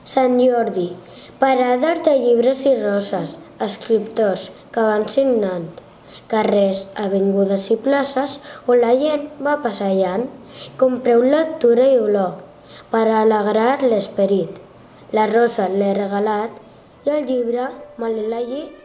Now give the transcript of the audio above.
Sant Jordi, parador de llibres i roses, escriptors que van signant, carrers, avingudes i places on la gent va passejant. Compreu lectura i olor per alegrar l'esperit. La rosa l'he regalat i el llibre me l'he llegit.